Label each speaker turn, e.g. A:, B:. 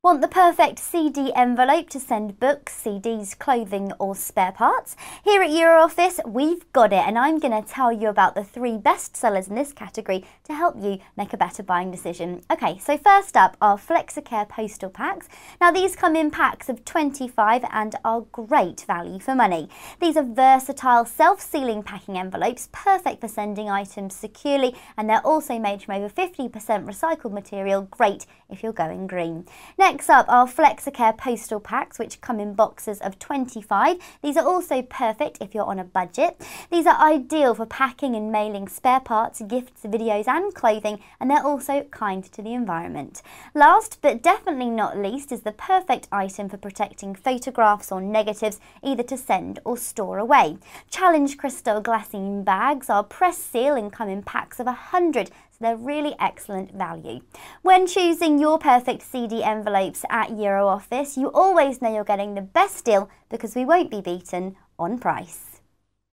A: Want the perfect CD envelope to send books, CDs, clothing or spare parts? Here at Euroffice, we've got it, and I'm going to tell you about the 3 best sellers in this category to help you make a better buying decision. Okay, so first up are Flexocare Postal Packs. Now these come in packs of 25 and are great value for money. These are versatile self-sealing packing envelopes, perfect for sending items securely, and they're also made from over 50% recycled material, great if you're going green. Next up are Flexocare Postal Packs, which come in boxes of 25. These are also perfect if you're on a budget. These are ideal for packing and mailing spare parts, gifts, videos and clothing, and they're also kind to the environment. Last but definitely not least is the perfect item for protecting photographs or negatives, either to send or store away. Challenge crystal glassine bags are press seal and come in packs of 100. So they're really excellent value. When choosing your perfect CD envelopes at Euroffice, you always know you're getting the best deal because we won't be beaten on price.